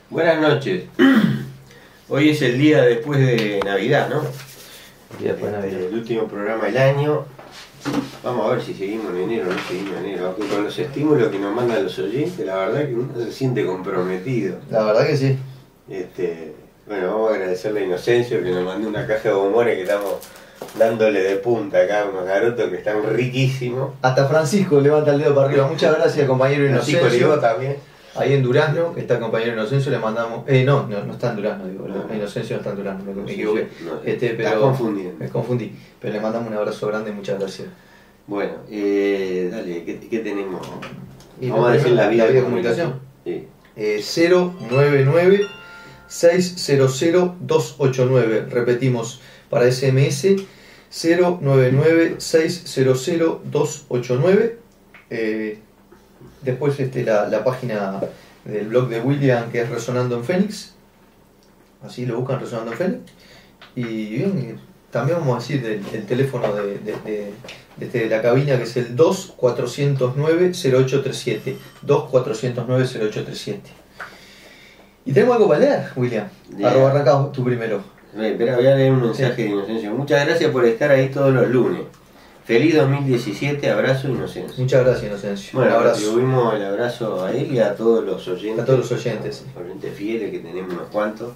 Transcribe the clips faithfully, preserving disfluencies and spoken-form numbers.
Buenas noches. Hoy es el día después de Navidad, ¿no? El día después de Navidad. El último programa del año. Vamos a ver si seguimos en enero o no seguimos en enero. Aunque con los estímulos que nos mandan los oyentes, la verdad que uno se siente comprometido. La verdad que sí. Este, bueno, vamos a agradecerle a Inocencio que nos mandó una caja de bombones que estamos dándole de punta acá, unos garotos que están riquísimos. Hasta Francisco levanta el dedo para arriba. Muchas gracias, compañero Francisco Inocencio. Ligo también. Ahí en Durazno, está el compañero Inocencio, le mandamos... Eh, no, no, no está en Durazno, digo, no. Inocencio no está en Durazno, me, me equivoqué. No, este, pero, estás confundiendo. Me confundí, pero le mandamos un abrazo grande, muchas gracias. Bueno, eh, dale, ¿qué, qué tenemos? Y Vamos a decir la vía de de comunicación. Sí. Eh, cero nueve nueve seis cero cero dos ocho nueve, repetimos para S M S, cero nueve nueve seis cero cero dos ocho nueve. Eh, después este, la, la página del blog de William, que es Resonando en Fénix, así lo buscan, Resonando en Fénix. Y bien, también vamos a decir el, el teléfono de, de, de, de, de la cabina, que es el dos cuatro cero nueve cero ocho tres siete, dos cuatro cero nueve cero ocho tres siete. Y tenemos algo para leer, William. Yeah. Arroba arrancado tú primero. Espera, voy a leer un mensaje Sí. de Inocencio. Muchas gracias por estar ahí todos los lunes. Feliz dos mil diecisiete, abrazo Inocencio. Muchas gracias, Inocencio. Bueno, Un abrazo atribuimos el abrazo a él y a todos los oyentes. a todos los oyentes. Sí. Oyentes fieles, que tenemos unos cuantos.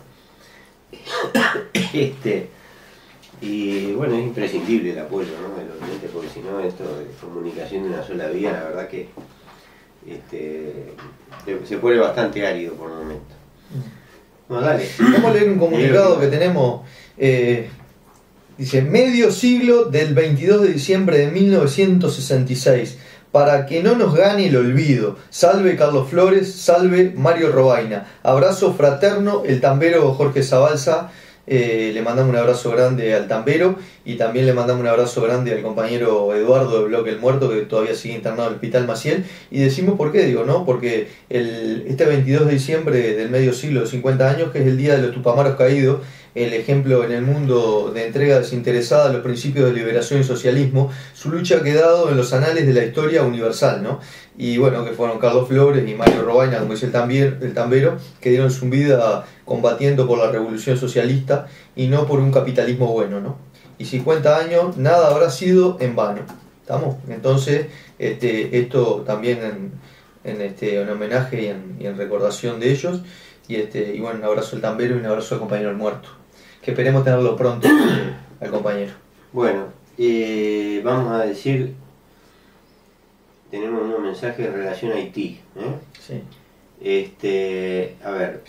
este Y bueno, es imprescindible el apoyo, ¿no?, de los oyentes, porque si no, esto de comunicación de una sola vía, la verdad que este, se pone bastante árido por el momento. Bueno, dale. Vamos a leer un comunicado que tenemos. Eh, dice: medio siglo del veintidós de diciembre de mil novecientos sesenta y seis. Para que no nos gane el olvido. Salve Carlos Flores, salve Mario Robaina. Abrazo fraterno, el tambero Jorge Zabalza. Eh, le mandamos un abrazo grande al tambero y también le mandamos un abrazo grande al compañero Eduardo de Bloque El Muerto, que todavía sigue internado en el Hospital Maciel. Y decimos por qué, digo, ¿no? Porque el, este veintidós de diciembre del medio siglo de cincuenta años, que es el día de los Tupamaros caídos, el ejemplo en el mundo de entrega desinteresada a los principios de liberación y socialismo, su lucha ha quedado en los anales de la historia universal, ¿no? Y bueno, que fueron Carlos Flores y Mario Robaina, como dice el, tambier, el tambero, que dieron su vida combatiendo por la revolución socialista y no por un capitalismo bueno, ¿no? Y cincuenta años, nada habrá sido en vano, ¿estamos? Entonces, este, esto también en, en, este, en homenaje y en, y en recordación de ellos, y, este, y bueno, un abrazo al tambero y un abrazo al compañero El Muerto, que esperemos tenerlo pronto, eh, al compañero. Bueno, eh, vamos a decir, tenemos un mensaje en relación a Haití, ¿eh? Sí. Este, a ver,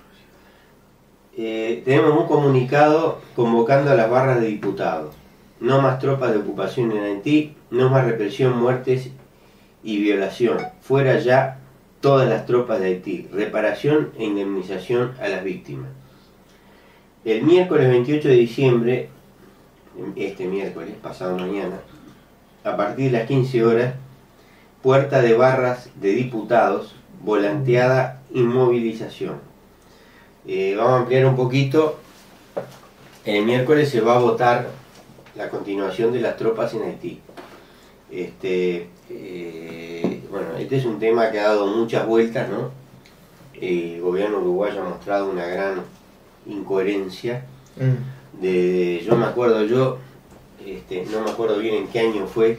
eh, tenemos un comunicado convocando a las barras de diputados. No más tropas de ocupación en Haití, no más represión, muertes y violación. Fuera ya todas las tropas de Haití. Reparación e indemnización a las víctimas. El miércoles veintiocho de diciembre, este miércoles, pasado mañana, a partir de las quince horas, puerta de barras de diputados, volanteada inmovilización. Eh, vamos a ampliar un poquito. El miércoles se va a votar la continuación de las tropas en Haití. Este, eh, bueno, este es un tema que ha dado muchas vueltas, ¿no? El gobierno uruguayo ha mostrado una gran incoherencia. Mm. De, yo me acuerdo, yo este, no me acuerdo bien en qué año fue,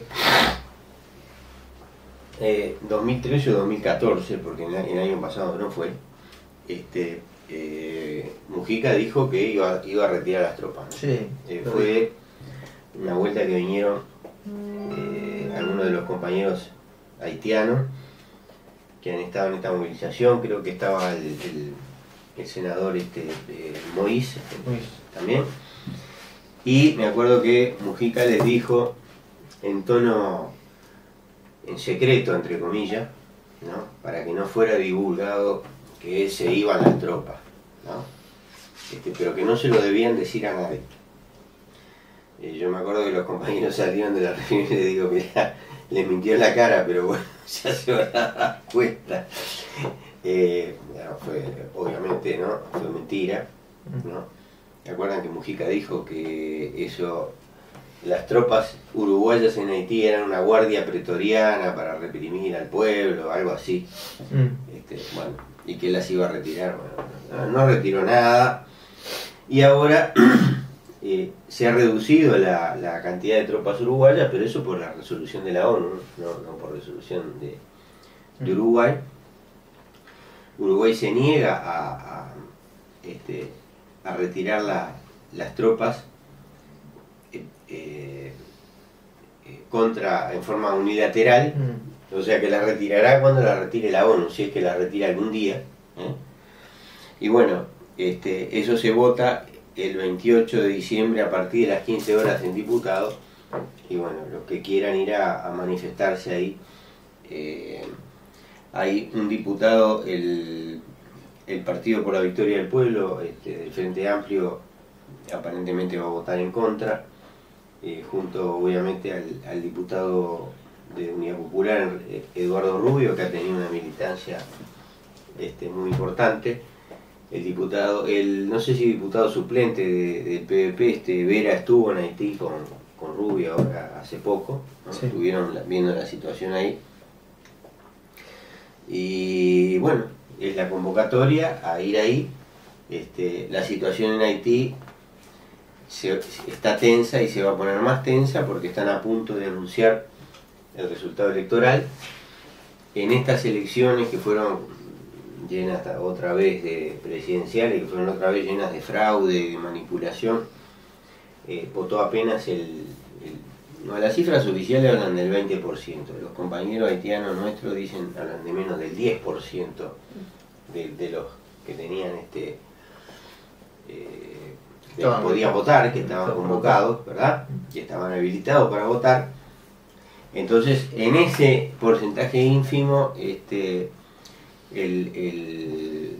eh, dos mil trece o dos mil catorce, porque en el año pasado no fue. Este, eh, Mujica dijo que iba, iba a retirar las tropas, ¿no? Sí, eh, fue una vuelta que vinieron eh, algunos de los compañeros haitianos que han estado en esta movilización. Creo que estaba el, el, el senador este, eh, Moïse también, y me acuerdo que Mujica les dijo en tono, en secreto entre comillas, ¿no?, para que no fuera divulgado que se iban las tropas, ¿no? Este, pero que no se lo debían decir a nadie. Eh, yo me acuerdo que los compañeros salieron de la reunión y les digo, mira, les mintió en la cara, pero bueno, ya se van a dar cuenta. Eh, no, fue, obviamente, ¿no?, fue mentira, ¿no? ¿Se acuerdan que Mujica dijo que eso, las tropas uruguayas en Haití eran una guardia pretoriana para reprimir al pueblo, algo así? Mm. Este, bueno, y que las iba a retirar. Bueno, no, no retiró nada y ahora eh, se ha reducido la, la cantidad de tropas uruguayas, pero eso por la resolución de la ONU, no, no por resolución de, de Uruguay. Uruguay se niega a, a, este, a retirar la, las tropas eh, eh, contra en forma unilateral, mm. o sea que la retirará cuando la retire la ONU, si es que la retira algún día. ¿eh? Y bueno, este, eso se vota el veintiocho de diciembre a partir de las quince horas en diputados, y bueno, los que quieran ir a, a manifestarse ahí, eh, hay un diputado, el, el Partido por la Victoria del Pueblo, este, del Frente Amplio, aparentemente va a votar en contra, eh, junto obviamente al, al diputado de Unidad Popular, Eduardo Rubio, que ha tenido una militancia este, muy importante. El diputado, el no sé si diputado suplente de, del P V P, este, Vera, estuvo en Haití con, con Rubio ahora hace poco, ¿no? Sí. Estuvieron viendo la situación ahí. Y bueno, es la convocatoria a ir ahí. Este, la situación en Haití se, está tensa y se va a poner más tensa porque están a punto de anunciar el resultado electoral. En estas elecciones que fueron llenas otra vez de presidenciales, que fueron otra vez llenas de fraude, de manipulación, eh, votó apenas el, el... No, las cifras oficiales hablan del veinte por ciento, los compañeros haitianos nuestros dicen, hablan de menos del diez por ciento de, de los que tenían este... Eh, que podían votar, que estaban convocados, ¿verdad? Que estaban habilitados para votar. Entonces, en ese porcentaje ínfimo, este... el, el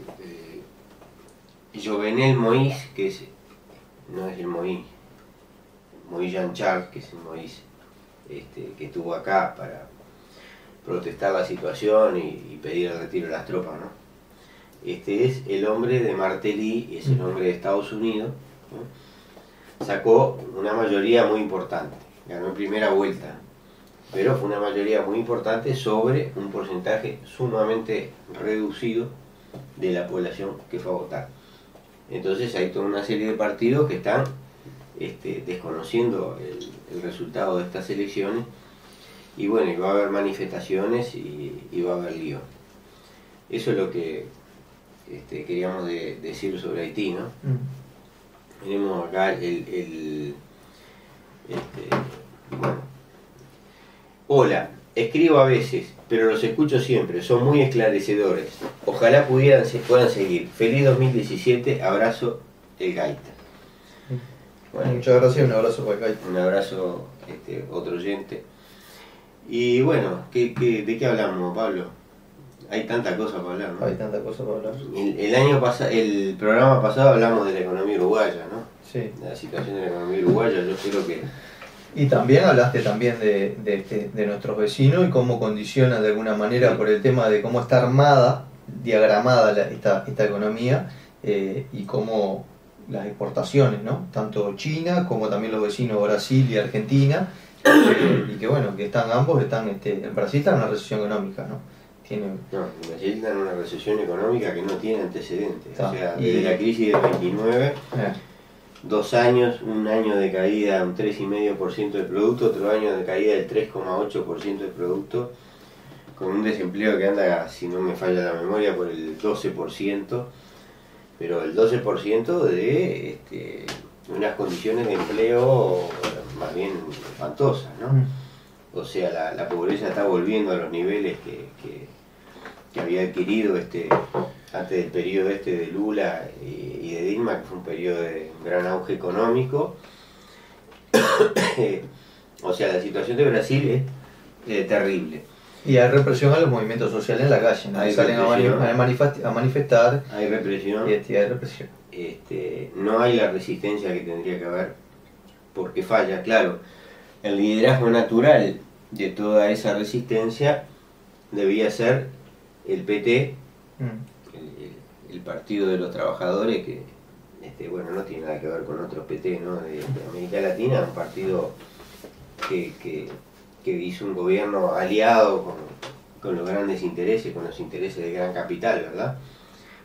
eh, Jovenel Moïse, que es, no es el Moïse, Moïse Jean Charles, que es el Moïse, este, que estuvo acá para protestar la situación y, y pedir el retiro de las tropas, ¿no? Este es el hombre de Martelly, es el hombre de Estados Unidos, ¿no? Sacó una mayoría muy importante, ganó en primera vuelta, pero fue una mayoría muy importante sobre un porcentaje sumamente reducido de la población que fue a votar. Entonces hay toda una serie de partidos que están este, desconociendo el, el resultado de estas elecciones, y bueno, y va a haber manifestaciones y, y va a haber lío. Eso es lo que este, queríamos de, decir sobre Haití, ¿no? Mm. Tenemos acá el... el este, bueno, hola, escribo a veces, pero los escucho siempre, son muy esclarecedores. Ojalá pudieran, se puedan seguir. Feliz dos mil diecisiete, abrazo, el Gaita. Bueno, muchas gracias, un abrazo para el Gaita. Un abrazo, este, otro oyente. Y bueno, ¿qué, qué, ¿de qué hablamos, Pablo? Hay tanta cosa para hablar, ¿no? Hay tanta cosa para hablar. El, el año pasado, el programa pasado hablamos de la economía uruguaya, ¿no? Sí. De la situación de la economía uruguaya, yo creo que... Y también hablaste también de, de, de, de nuestros vecinos y cómo condiciona de alguna manera, sí, por el tema de cómo está armada, diagramada la, esta, esta economía, eh, y cómo las exportaciones, ¿no? Tanto China como también los vecinos Brasil y Argentina, eh, y que bueno, que están ambos, están este, en Brasil está en una recesión económica, ¿no? Tiene... No, en Brasil está en una recesión económica que no tiene antecedentes. Está. O sea, Y... desde la crisis del veintinueve... Eh. Dos años, un año de caída un tres coma cinco por ciento del producto, otro año de caída del tres coma ocho por ciento del producto, con un desempleo que anda, si no me falla la memoria, por el doce por ciento, pero el doce por ciento de este, unas condiciones de empleo más bien espantosas, ¿no? O sea, la, la pobreza está volviendo a los niveles que, que, que había adquirido este, antes del periodo este de Lula y, y de Dilma, que fue un periodo de gran auge económico. O sea, la situación de Brasil es eh, terrible. Y hay represión a los movimientos sociales en la calle, ¿no? Hay salen a, mani a, manifest a manifestar. Hay represión. Y este, hay represión. Este, no hay la resistencia que tendría que haber, porque falla, claro. El liderazgo natural de toda esa resistencia debía ser el P T, mm. el, el, el Partido de los Trabajadores, que este, bueno, no tiene nada que ver con otros P T, ¿no? de, de América Latina, un partido que, que, que hizo un gobierno aliado con, con los grandes intereses, con los intereses del gran capital, ¿verdad?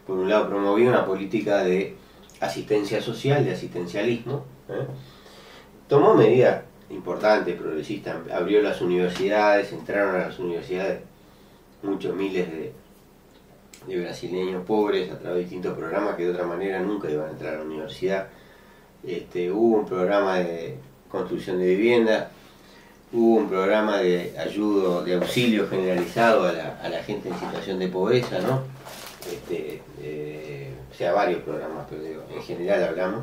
por un lado promovía una política de asistencia social, de asistencialismo, ¿eh? Tomó medidas importantes, progresistas, abrió las universidades, entraron a las universidades muchos miles de, de brasileños pobres a través de distintos programas que de otra manera nunca iban a entrar a la universidad. Este, hubo un programa de construcción de vivienda, hubo un programa de ayuda, de auxilio generalizado a la, a la gente en situación de pobreza, ¿no? Este, eh, o sea, varios programas, pero digo, en general hablamos.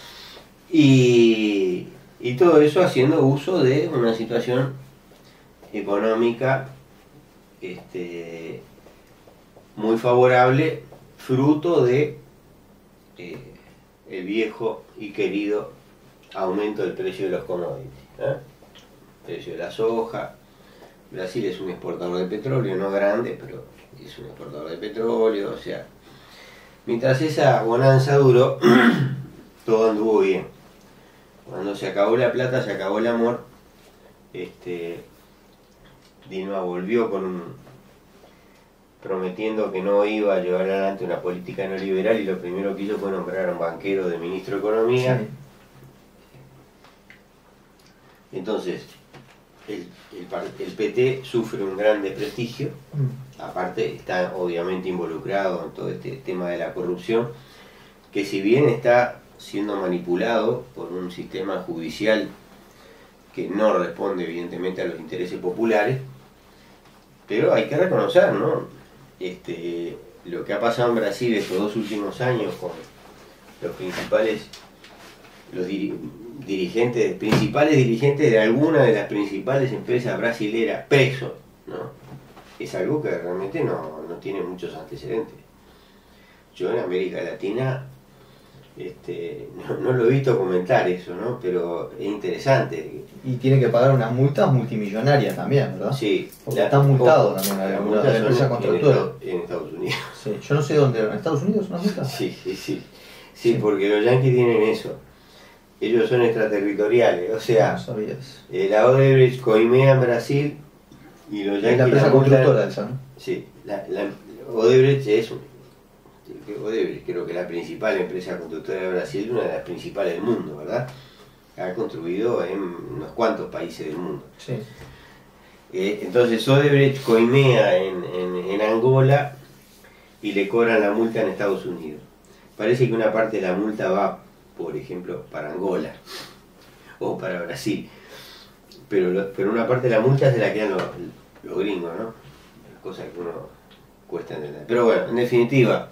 Y, y todo eso haciendo uso de una situación económica este, muy favorable, fruto de eh, el viejo y querido aumento del precio de los commodities, ¿eh? Precio de la soja. Brasil es un exportador de petróleo, no grande, pero es un exportador de petróleo, o sea, mientras esa bonanza duró, todo anduvo bien. Cuando se acabó la plata, se acabó el amor. Este, Dilma volvió con un, prometiendo que no iba a llevar adelante una política neoliberal, y lo primero que hizo fue nombrar a un banquero de ministro de Economía. Sí. Entonces, el, el, el P T sufre un gran desprestigio, mm. aparte está obviamente involucrado en todo este tema de la corrupción, que si bien está siendo manipulado por un sistema judicial que no responde evidentemente a los intereses populares, pero hay que reconocer, ¿no? Este, lo que ha pasado en Brasil estos dos últimos años con los principales los dir, dirigentes, principales dirigentes de alguna de las principales empresas brasileras presos, ¿no? Es algo que realmente no, no tiene muchos antecedentes. Yo en América Latina este, no, no lo he visto comentar eso, ¿no? Pero es interesante. Y tiene que pagar unas multas multimillonarias también, ¿verdad? Sí. Porque la, están multados también la, la, la empresa constructora. En Estados Unidos. Sí, yo no sé dónde, ¿en Estados Unidos una multa? Sí, sí, sí. Sí, sí, porque los yanquis tienen eso. Ellos son extraterritoriales, o sea, no eh, la Odebrecht coimea en Brasil y los yanquis... Es la empresa la constructora esa, ¿no? Sí, la, la Odebrecht es un... Odebrecht creo que es la principal empresa constructora de Brasil, una de las principales del mundo, ¿verdad? Ha construido en unos cuantos países del mundo. Sí. Eh, entonces Odebrecht coimea en, en, en Angola y le cobran la multa en Estados Unidos. Parece que una parte de la multa va, por ejemplo, para Angola o para Brasil, pero, lo, pero una parte de la multa se la quedan los, los gringos, ¿no? Cosas que uno cuesta entender. Pero bueno, en definitiva,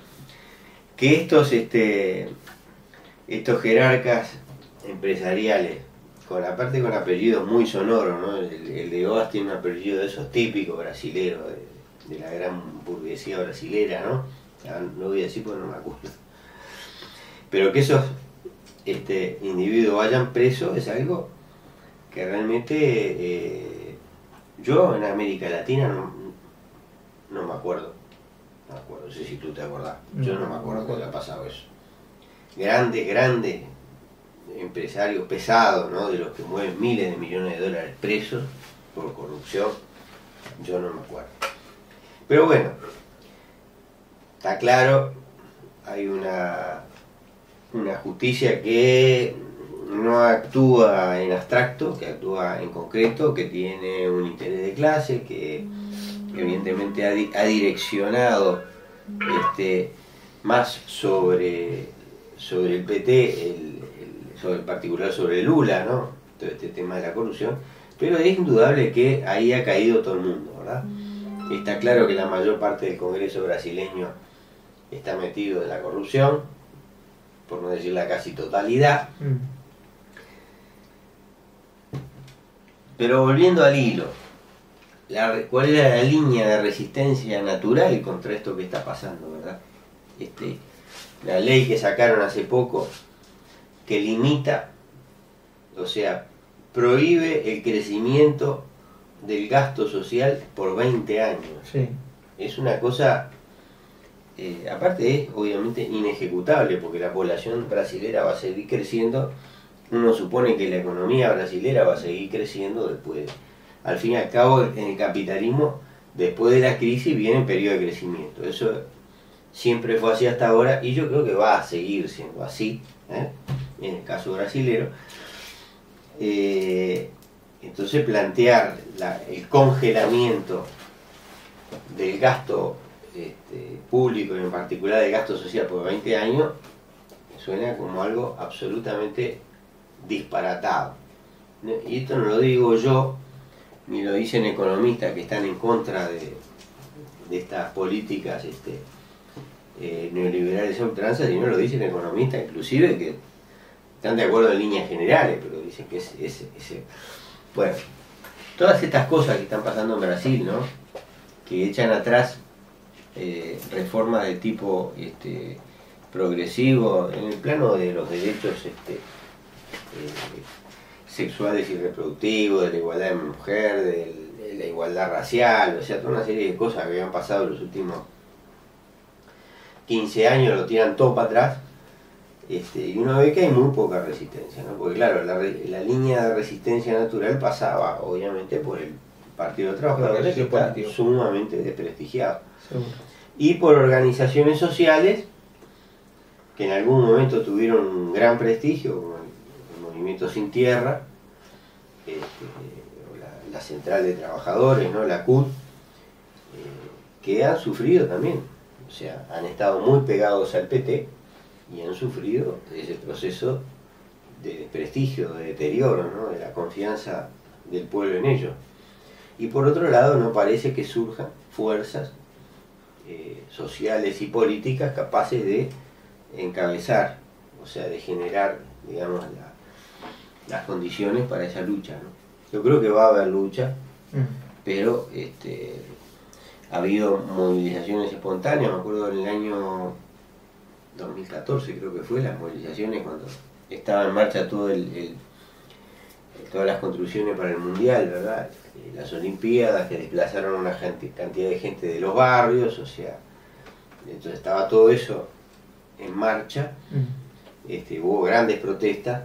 que estos, este, estos jerarcas empresariales, con aparte con apellidos muy sonoros, ¿no? El, el de Oas tiene un apellido de esos típicos brasileros, de, de la gran burguesía brasilera, ¿no? No voy a decir porque no me acuerdo. Pero que esos este, individuos vayan presos es algo que realmente eh, yo en América Latina no, no me acuerdo. No me acuerdo, no sé si tú te acordás. Yo no me acuerdo que haya pasado eso. Grandes, grandes empresarios pesados, ¿no? De los que mueven miles de millones de dólares presos por corrupción, yo no me acuerdo. Pero bueno, está claro, hay una... una justicia que no actúa en abstracto, que actúa en concreto, que tiene un interés de clase, que evidentemente ha, di ha direccionado este, más sobre, sobre el P T, el, el, sobre, en particular sobre Lula, ¿no? Todo este tema de la corrupción, pero es indudable que ahí ha caído todo el mundo, ¿verdad? Está claro que la mayor parte del Congreso brasileño está metido en la corrupción, por no decir la casi totalidad. Mm. Pero volviendo al hilo, la, ¿cuál era la línea de resistencia natural contra esto que está pasando, verdad? Este, la ley que sacaron hace poco, que limita, o sea, prohíbe el crecimiento del gasto social por veinte años. Sí. Es una cosa... Eh, aparte es obviamente inejecutable porque la población brasilera va a seguir creciendo. Uno supone que la economía brasilera va a seguir creciendo después. Al fin y al cabo, en el capitalismo, después de la crisis viene el periodo de crecimiento. Eso siempre fue así hasta ahora y yo creo que va a seguir siendo así, ¿eh? En el caso brasilero. Eh, entonces plantear la, el congelamiento del gasto este, público y en particular del gasto social por veinte años suena como algo absolutamente disparatado. Y esto no lo digo yo, ni lo dicen economistas que están en contra de, de estas políticas este, eh, neoliberales a ultranza, sino lo dicen economistas inclusive que están de acuerdo en líneas generales, pero dicen que es ese... Bueno, todas estas cosas que están pasando en Brasil, ¿no? Que echan atrás eh, reformas de tipo este, progresivo en el plano de los derechos este, eh, sexuales y reproductivos, de la igualdad de mujer, de, de la igualdad racial, o sea, toda una serie de cosas que habían pasado en los últimos quince años, lo tiran todo para atrás. Este, y uno ve que hay muy poca resistencia, ¿no? Porque claro, la, la línea de resistencia natural pasaba obviamente por el Partido de Trabajadores, que está sumamente desprestigiado. Seguro. Y por organizaciones sociales que en algún momento tuvieron un gran prestigio, como el, el Movimiento Sin Tierra, este, la, la Central de Trabajadores, ¿no? La C U T, eh, que han sufrido también, o sea, han estado muy pegados al P T y han sufrido ese proceso de desprestigio, de deterioro, ¿no? De la confianza del pueblo en ellos. Y por otro lado, no parece que surjan fuerzas eh, sociales y políticas capaces de encabezar, o sea, de generar, digamos, la, las condiciones para esa lucha, ¿no? Yo creo que va a haber lucha, mm. pero este, ha habido movilizaciones espontáneas. Me acuerdo en el año dos mil catorce, creo que fue, las movilizaciones cuando estaba en marcha todo el, el todas las construcciones para el Mundial, ¿verdad? Las Olimpiadas que desplazaron una cantidad de gente de los barrios, o sea, entonces estaba todo eso en marcha, mm. este, hubo grandes protestas,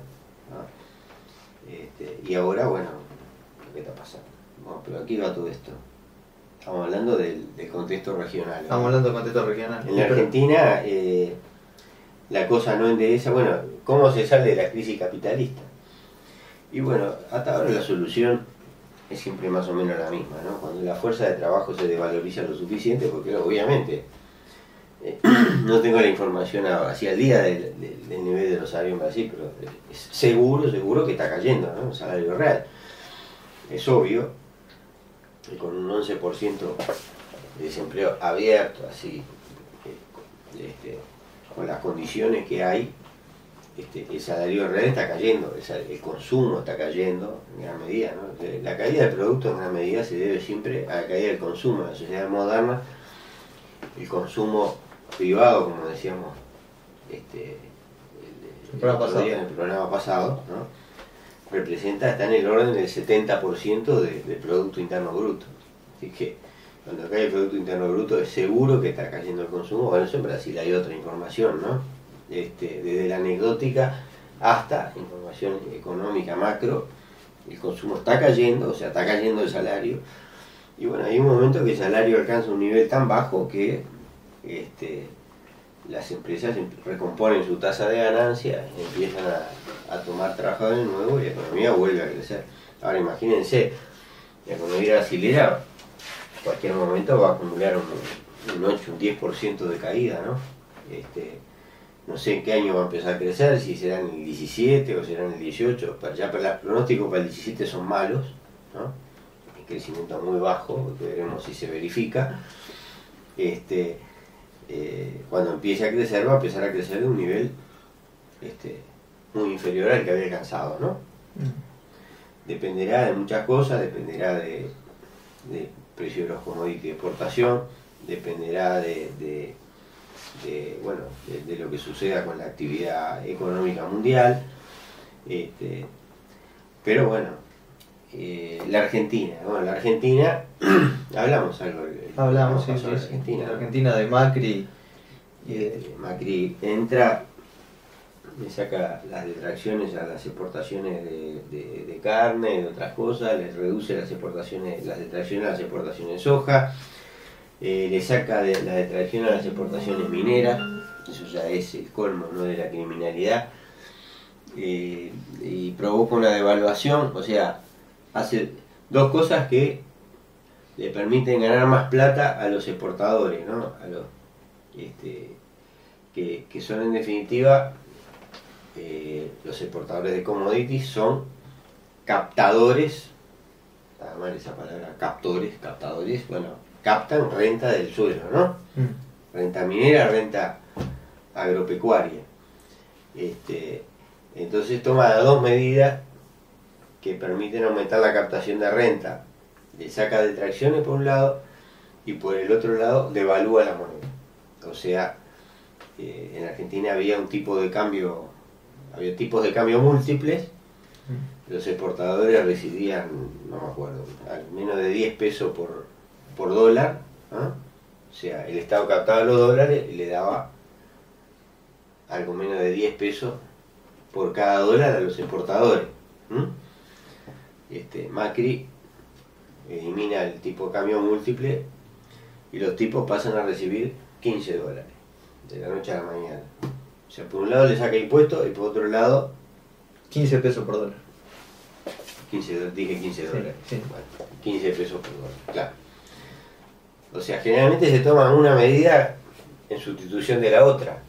¿no? Este, y ahora, bueno, ¿qué está pasando? Bueno, pero aquí va todo esto. Estamos hablando del, del contexto regional, ¿no? Estamos hablando del contexto regional. En la Argentina, eh, la cosa no endereza. Bueno, ¿cómo se sale de la crisis capitalista? Y bueno, hasta ahora la solución es siempre más o menos la misma, ¿no? Cuando la fuerza de trabajo se desvaloriza lo suficiente, porque obviamente eh, no tengo la información hacia el día del, del, del nivel de los salarios en Brasil, pero es seguro, seguro que está cayendo, ¿no? El salario real. Es obvio que con un once por ciento de desempleo abierto, así, este, con las condiciones que hay, Este, el salario real está cayendo, el, el consumo está cayendo en gran medida, ¿no? La caída del producto en gran medida se debe siempre a la caída del consumo. En la sociedad moderna, el consumo privado, como decíamos este, el, el, programa el, día, en el programa pasado, ¿no? representa, está en el orden del setenta por ciento de, del Producto Interno Bruto. Así que cuando cae el Producto Interno Bruto es seguro que está cayendo el consumo. Bueno, eso en Brasil hay otra información, ¿no? Este, desde la anecdótica hasta información económica macro, el consumo está cayendo, o sea, está cayendo el salario, y bueno, hay un momento que el salario alcanza un nivel tan bajo que este, las empresas recomponen su tasa de ganancia, empiezan a, a tomar trabajadores nuevos y la economía vuelve a crecer. Ahora imagínense, la economía brasilera en cualquier momento va a acumular un, un ocho, un diez por ciento de caída, ¿no? Este, No sé en qué año va a empezar a crecer, si será en el diecisiete o será en el dieciocho, pero ya los pronósticos para el diecisiete son malos, ¿no? El crecimiento muy bajo, veremos si se verifica. Este, eh, cuando empiece a crecer, va a empezar a crecer de un nivel este, muy inferior al que había alcanzado, ¿no? Mm. Dependerá de muchas cosas, dependerá de, de precio de los commodities de exportación, dependerá de... de De, bueno, de, de lo que suceda con la actividad económica mundial, este, pero bueno, eh, la Argentina, bueno, la Argentina, hablamos algo, hablamos sí, sí, la Argentina, la Argentina de Macri, y de, Macri entra, le saca las detracciones a las exportaciones de, de, de carne, de otras cosas, les reduce las exportaciones, las detracciones a las exportaciones de soja, eh, le saca de la detracción a las exportaciones mineras, eso ya es el colmo, ¿no?, de la criminalidad, eh, y provoca una devaluación, o sea, hace dos cosas que le permiten ganar más plata a los exportadores, ¿no?, a los, este, que, que son en definitiva, eh, los exportadores de commodities son captadores, nada mal esa palabra, captores, captadores, bueno, captan renta del suelo, ¿no? Mm. Renta minera, renta agropecuaria. Este, entonces toma dos medidas que permiten aumentar la captación de renta. Le saca detracciones por un lado y por el otro lado devalúa la moneda. O sea, eh, en Argentina había un tipo de cambio, había tipos de cambio múltiples. Los exportadores recibían, no me acuerdo, al menos de diez pesos por, por dólar, ¿eh? O sea, el Estado captaba los dólares y le daba algo menos de diez pesos por cada dólar a los exportadores. ¿eh? Este, Macri elimina el tipo de cambio múltiple y los tipos pasan a recibir quince dólares de la noche a la mañana. O sea, por un lado le saca impuestos y por otro lado quince pesos por dólar. quince, dije quince dólares. Sí, sí. Bueno, quince pesos por dólar, claro. O sea, generalmente se toma una medida en sustitución de la otra.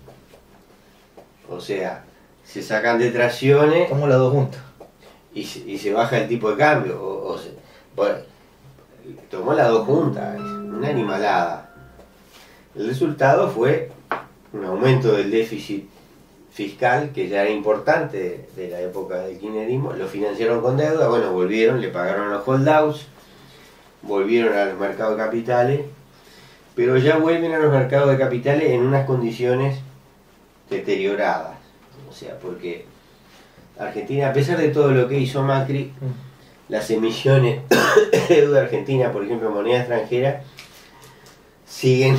O sea, se sacan detracciones. Como las dos juntas. Y, y se baja el tipo de cambio. O, o se, bueno, tomó las dos juntas, una animalada. El resultado fue un aumento del déficit fiscal, que ya era importante de, de la época del kirchnerismo. Lo financiaron con deuda, bueno, volvieron, le pagaron los holdouts, volvieron a los mercados de capitales, pero ya vuelven a los mercados de capitales en unas condiciones deterioradas. O sea, porque Argentina, a pesar de todo lo que hizo Macri, las emisiones de deuda argentina, por ejemplo, moneda extranjera, siguen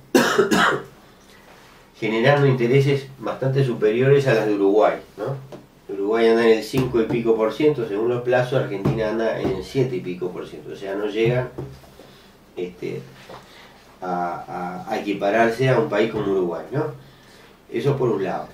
generando intereses bastante superiores a las de Uruguay, ¿no? Uruguay anda en el cinco y pico por ciento según los plazos, Argentina anda en el siete y pico por ciento, o sea, no llegan este, a, a, a equipararse a un país como Uruguay, ¿no? Eso por un lado.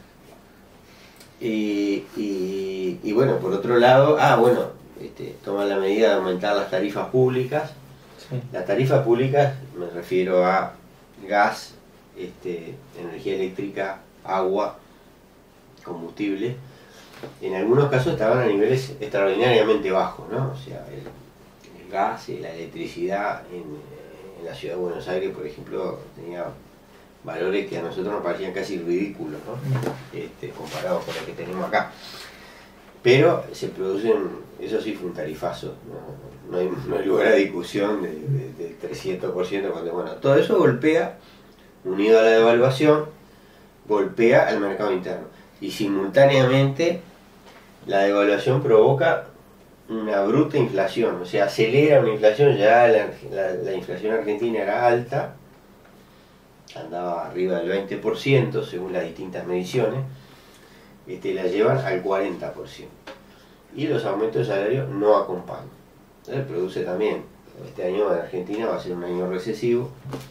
Y, y, y bueno, por otro lado, ah, bueno, este, toman la medida de aumentar las tarifas públicas. Sí. Las tarifas públicas, me refiero a gas, Este, energía eléctrica, agua, combustible, en algunos casos estaban a niveles extraordinariamente bajos, ¿no? O sea, el, el gas y la electricidad en, en la ciudad de Buenos Aires, por ejemplo, tenía valores que a nosotros nos parecían casi ridículos, ¿no? Este, comparados con lo que tenemos acá. Pero se producen, eso sí fue un tarifazo, no, no, hay, no hay lugar a discusión del de, de trescientos por ciento, cuando, bueno, todo eso golpea, unido a la devaluación, golpea al mercado interno. Y simultáneamente la devaluación provoca una bruta inflación, o sea, acelera una inflación. Ya la, la, la inflación argentina era alta, andaba arriba del veinte por ciento según las distintas mediciones, este, la llevan al cuarenta por ciento. Y los aumentos de salario no acompañan. Entonces produce también, este año en Argentina va a ser un año recesivo,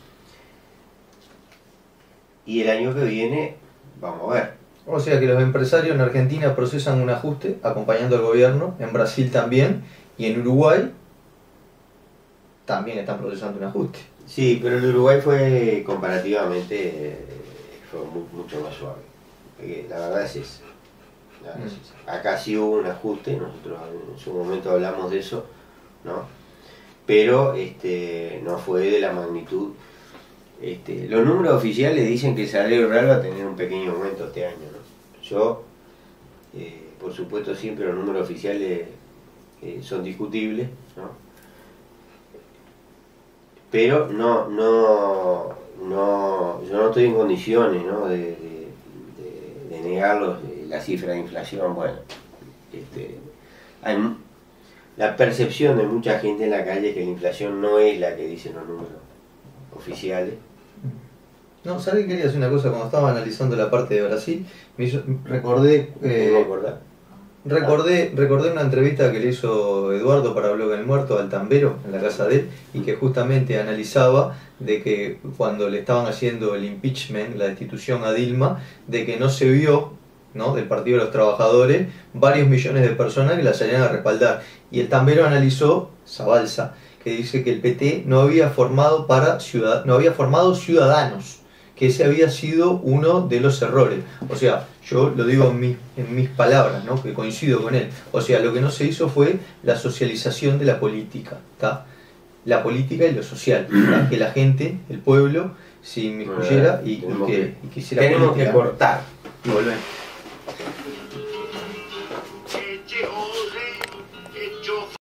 y el año que viene, vamos a ver. O sea que los empresarios en Argentina procesan un ajuste acompañando al gobierno, en Brasil también, y en Uruguay también están procesando un ajuste. Sí, pero el Uruguay fue comparativamente fue muy, mucho más suave. La verdad es eso. La verdad es eso. Acá sí hubo un ajuste, nosotros en su momento hablamos de eso, ¿no? Pero este, no fue de la magnitud. Este, los números oficiales dicen que el salario real va a tener un pequeño aumento este año, ¿no? Yo, eh, por supuesto, siempre los números oficiales eh, son discutibles, ¿no? Pero no, no, no, yo no estoy en condiciones, ¿no?, de, de, de, de negar la cifra de inflación. Bueno, este, hay, la percepción de mucha gente en la calle es que la inflación no es la que dicen los números oficiales. No, ¿sabes qué? Quería hacer una cosa cuando estaba analizando la parte de Brasil. Me hizo, recordé. Eh, ¿No me acordás? Recordé, recordé una entrevista que le hizo Eduardo para Blog del Muerto al Tambero en la casa de él, y que justamente analizaba de que cuando le estaban haciendo el impeachment, la destitución a Dilma, de que no se vio, ¿no?, del Partido de los Trabajadores varios millones de personas que la salían a respaldar. Y el Tambero analizó, Zabalza, que dice que el P T no había formado para ciudad, no había formado ciudadanos, que ese había sido uno de los errores. O sea, yo lo digo en, mi, en mis palabras, ¿no?, que coincido con él. O sea, lo que no se hizo fue la socialización de la política, ¿tá? La política y lo social, ¿tá? Que la gente, el pueblo, se inmiscuyera y, y, que, y que hiciera tenemos política. que cortar. Y volver.